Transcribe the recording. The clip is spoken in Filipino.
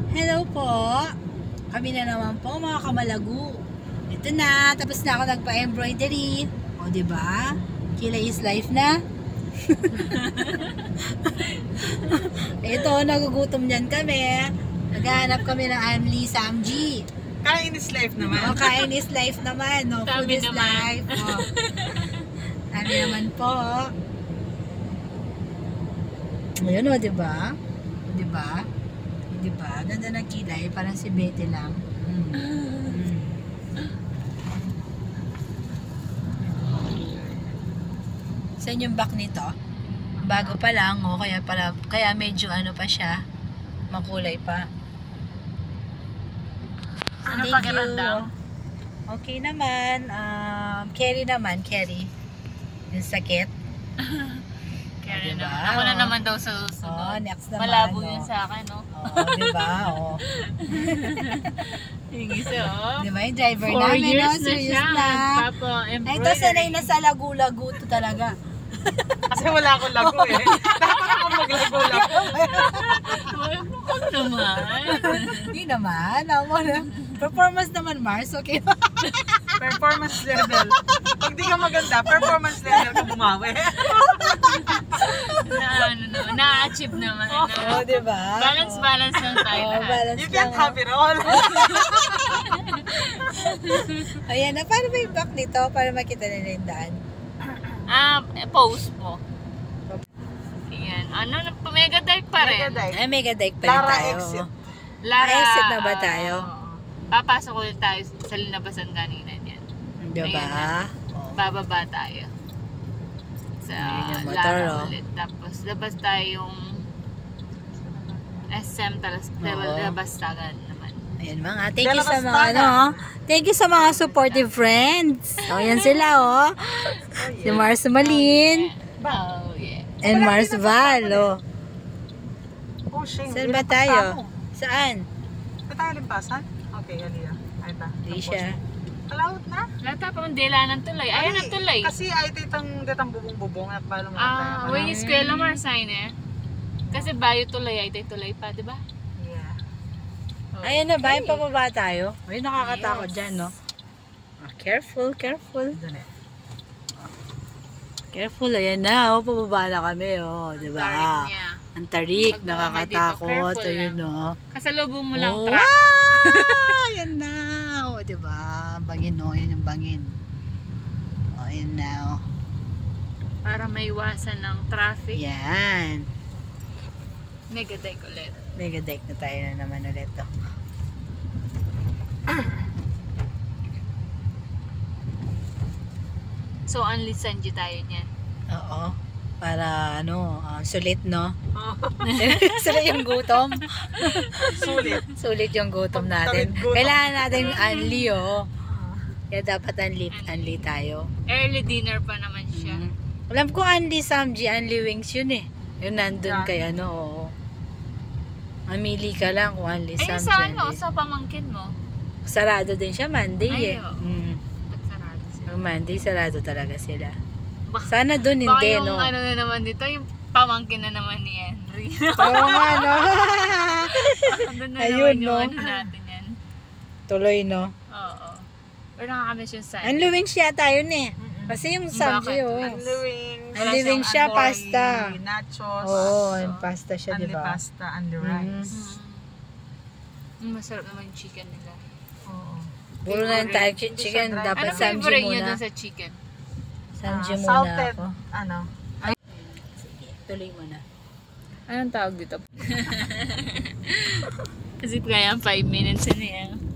Hello po. Kami na naman po mga kamalagu. Ito na, tapos na ako nagpa-embroidery. O, diba? Kilay is life na. Ito, nagugutom niyan kami. Naghahanap kami ng Anli Samji. Kain is life naman. O, kain is life naman. No? Food is life. O. Kami naman po. Ayun o, diba? Diba? Diba? Ganda ng kilay. Parang si Betty lang. Saan yung back nito? Bago pa lang, oh, kaya medyo ano pa siya, makulay pa. Ano Thank pakiramdam? you. Okay naman. Carry naman, carry. Yung sakit. Kaya diba? naman. Ako na naman daw sa susunod. Next naman. Malabo yun sa akin, no? Diba? Oh. Yung isa, oh. Diba yung driver 4 namin? years No? na Serious siya. na. Ay, ito sanay na sa lagu-lagu to talaga. Kasi wala akong lago eh. Dapat ako maglago-lago. Huwag naman. Hindi naman. Performance naman, Mars. Okay. Performance level. Pag di ka maganda, performance level ka bumawi. Na-achieve naman. Oo, diba? Balance lang tayo. Balance You can't have it all. Ayan na. Paano ba yung back nito? Para makita nila yung daan. Post mo. Ayan. Mega dive pa rin. Ay, mega dike pa rin Lara tayo. exit. Exit na ba tayo? Papasok ulit tayo sa linabasan kanina niyan. Diba? Ayan bababa tayo. Sa Ayan yung motor, Lara oh. ulit. Tapos labas tayong SM labas tagan naman. Ayan mga, thank you sa mga thank you sa mga supportive friends. O, yan sila Si Mars Malin Oh, yeah. and Mars Val. Pushing. Saan ba tayo? Saan? Ba tayo limpasan? Okay, halika. Ay ba? Hindi siya. Kalawot na? Lata pa ang dila ng tulay. Ayan ang tulay. Kasi ay ditang bubong-bubong at balong tayo. When yung eskwela Marsay eh. Kasi bayo tulay ay tulay pa, di ba? Yeah. Ayan na ba? Yung pababa tayo? Ay, nakakatakot dyan, no? Careful. Careful, ayan na, pababa na kami, diba? Ang tarik, nakakatakot, ayun, Kasalubong mo lang truck. Ayan na, diba? Bangin, yun yung bangin. Ayan na, Para maiwasan ng traffic. Yan. Mega deck ulit. Mega deck na tayo na naman ulit, So, Anli Sanji tayo niyan. Oo. Para, sulit, no? Sulit yung gutom. Sulit yung gutom natin. Kailangan natin yung Anli, Kaya dapat Anli tayo. Early dinner pa naman siya. Alam ko Anli Samji, Anli Wings yun eh. Yun nandun kay Mamili ka lang kung Anli Samji. Ay, sa pamangkin mo? Sarado din siya, Monday Ay, Monday, sarado talaga sila. Sana dun hindi, baka yung na naman dito, yung pamangkin na naman ni Henry. Oo nga, no? Doon na Ayun, naman yung natin yan. Tuloy, no? Oo. Pero nakakamiss yung side. Anli Wings siya tayo eh. Kasi yung Samji, Anli Wings siya, pasta. Nachos. Oo, pasta siya, Anli diba? pasta, Anli rice. Masarap naman yung chicken nila. Oo. Puro na yung tayo chicken. Dapat Ano Samji favorite niyo muna. dun sa chicken? Samji muna Salted. ako. Ano? Sige, tuloy mo na. Anong tawag dito? Kasi kaya 5 minutes na yan.